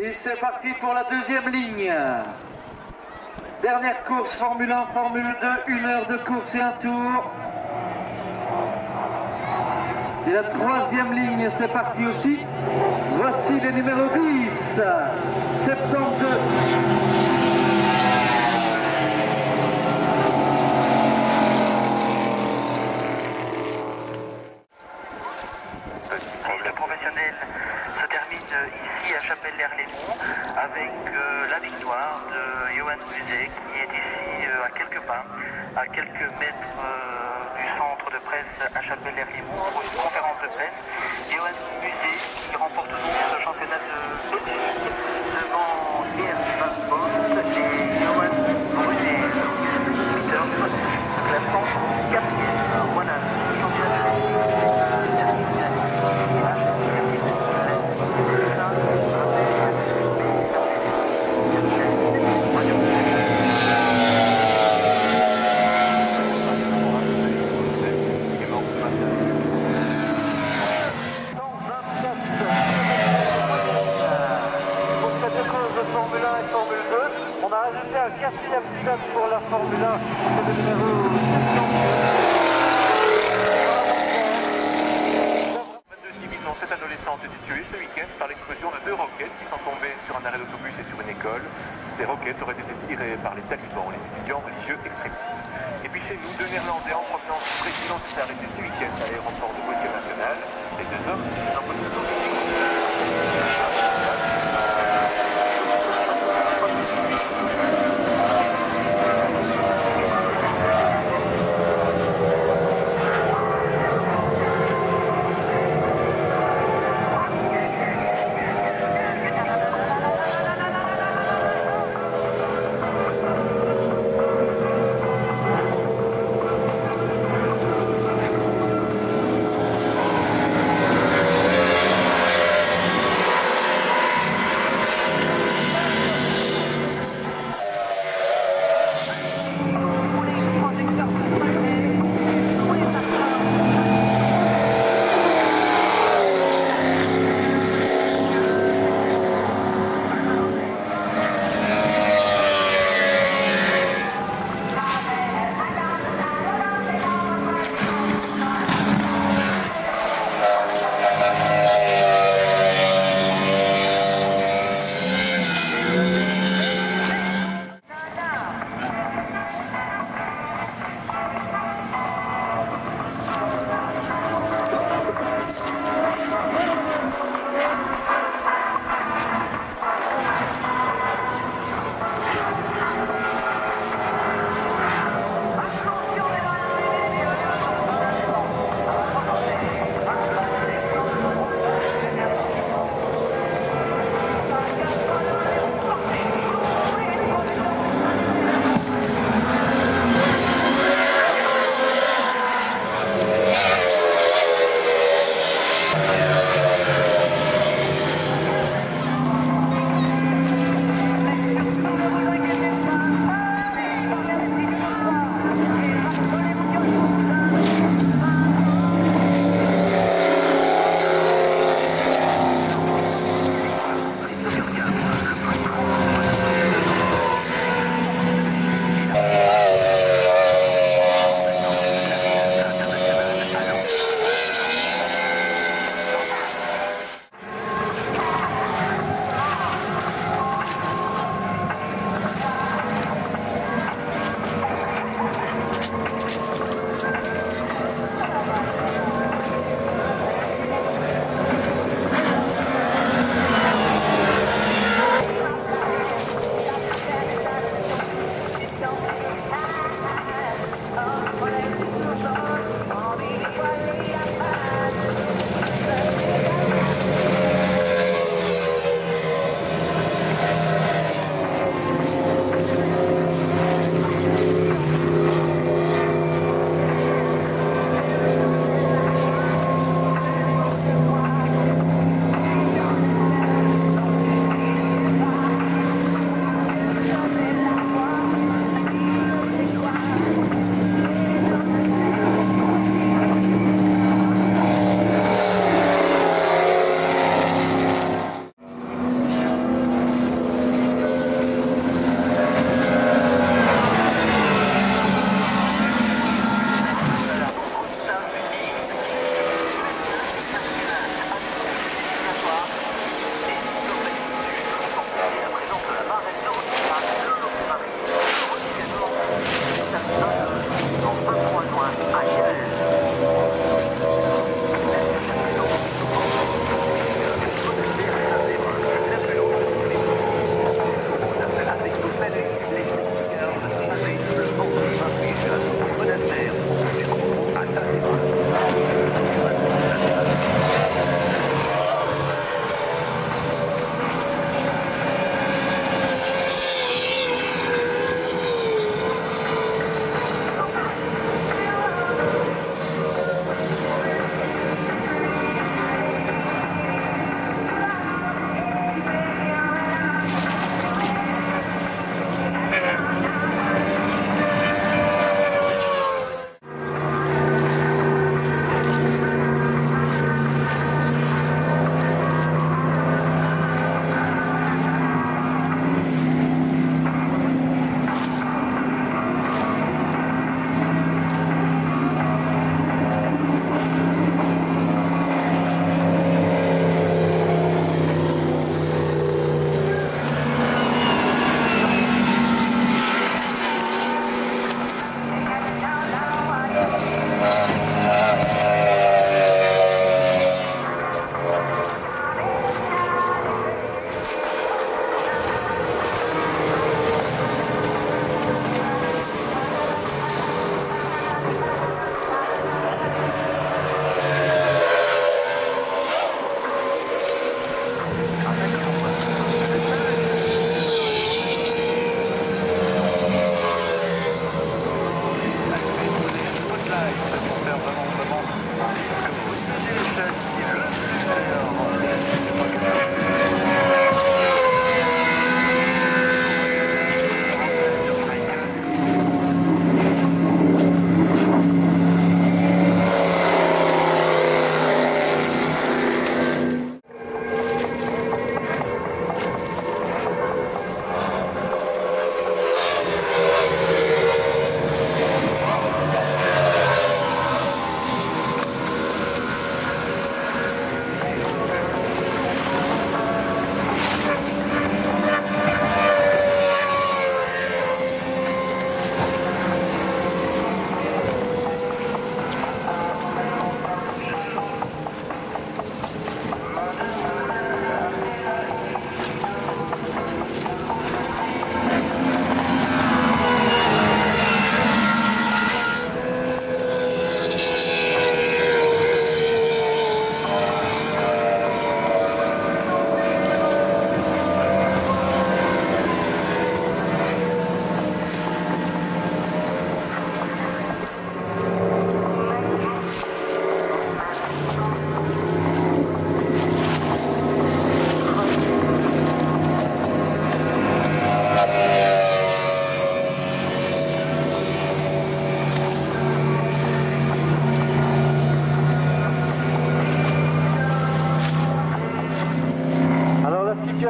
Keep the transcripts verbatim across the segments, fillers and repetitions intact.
Et c'est parti pour la deuxième ligne. Dernière course Formule un, Formule deux, une heure de course et un tour. Et la troisième ligne, c'est parti aussi. Voici le numéro dix, soixante-douze. Le professionnel se termine ici à Chapelle-l'Erlémont avec euh, la victoire de Johan Muset qui est ici euh, à quelques pas, à quelques mètres euh, du centre de presse à Chapelle-l'Erlémont pour une conférence de presse. Johan Muset qui remporte donc ce championnat de Belgique devant Geert Van Bost et Johan Brunet. Peter classant quatrième. Voilà, le championnat de Formule un et Formule deux. On a rajouté un quatrième stade pour la Formule un, c'est le numéro vingt-deux civils dont sept adolescentes étaient tuées ce week-end par l'explosion de deux roquettes qui sont tombées sur un arrêt d'autobus et sur une école. Ces roquettes auraient été tirées par les talibans, les étudiants religieux extrémistes. Et puis chez nous, deux Néerlandais en provenance du président qui s'est arrêté ce week-end à l'aéroport de Bruxelles National. Les deux hommes sont en possession de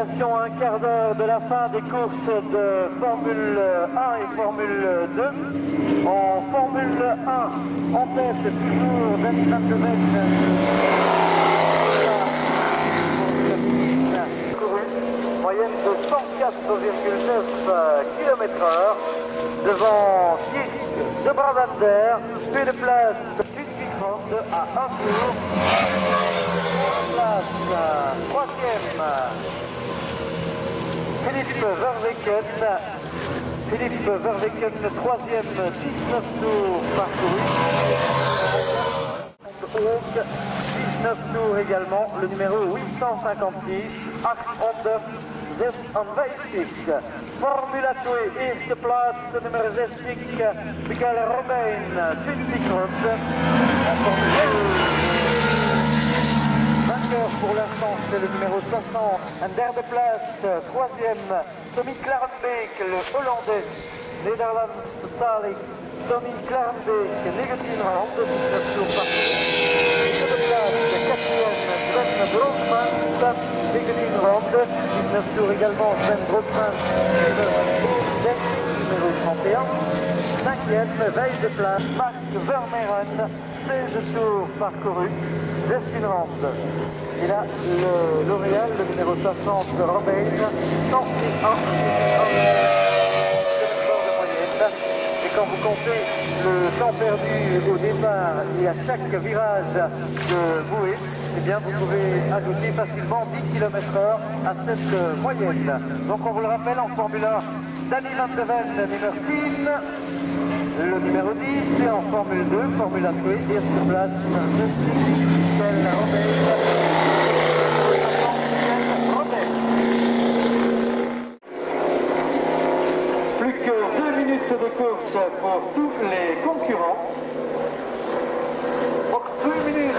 circulation à un quart d'heure de la fin des courses de Formule un et Formule deux. En Formule un, en tête, toujours Danny Van de Ven. Moyenne de cent quatre virgule neuf kilomètres heure. Devant Thierry de Bravander, puis de place Fitzgibbon à un tour. Place, troisième, Philippe Verweken. Philippe Verweken, le troisième, dix-neuf tours parcourus. dix-neuf tours également, le numéro huit cent cinquante-six, achthonderd zesenvijftig. Formula twee, eerste plaats, nummer zestig, Mikael Romein, twintig ronden. La Formule vainqueur pour l'instant, c'est le numéro soixante. En derde place, troisième, Tommy Klarenbeek, le Hollandais, Nederlandstalig. Tommy Klarenbeek, negentien ronden, dix-neuf tours parcourus. Derde place, quatrième, Sven Brokman, negentien ronden, dix-neuf tours également, Sven Brokman, numéro trente et un. Cinquième, veille de place, Mark Vermeeren, seize tours parcourus, seize rounds. Et là, le L'Oréal, le numéro soixante, Romain, cent un de moyenne. Et quand vous comptez le temps perdu au départ et à chaque virage de bouée, eh bien vous pouvez ajouter facilement dix kilomètres heure à cette moyenne. Donc on vous le rappelle, en Formule un, Danny Van de Ven, numéro dix, le numéro dix, et en Formule deux, Formule deux, eerste place, Michel Romain. Plus que deux minutes de course pour tous les concurrents. Pour deux minutes.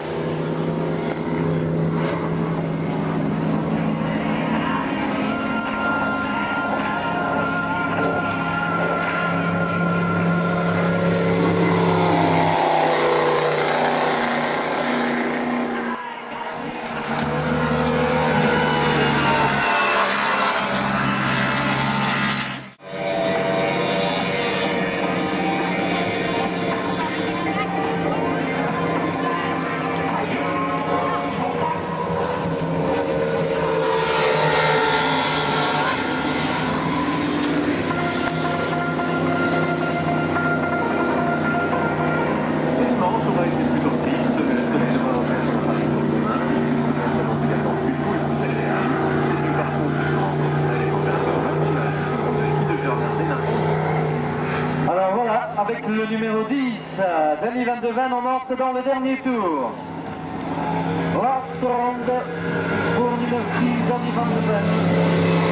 Avec le numéro dix, Danny Van de Ven, on entre dans le dernier tour. Last round pour numéro dix, Danny Van de Ven.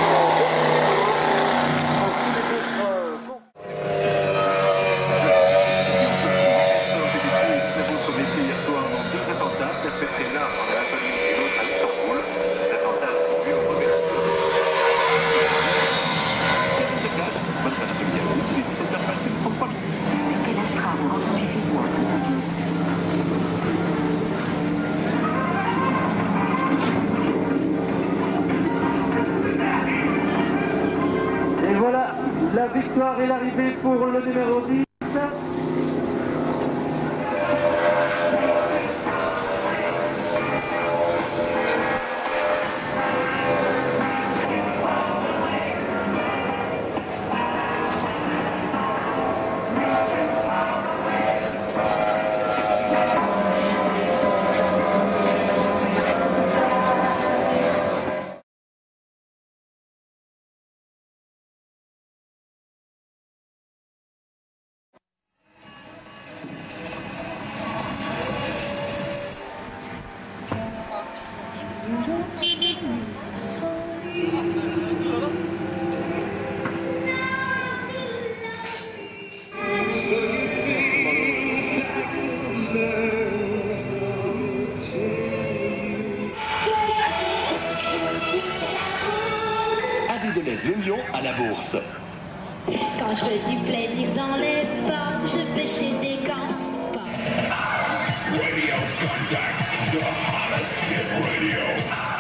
La victoire est l'arrivée pour le numéro dix. Le lion à la bourse. Quand je veux du plaisir dans les pas, je vais chez des gants. Radio contact, the hottest hit radio.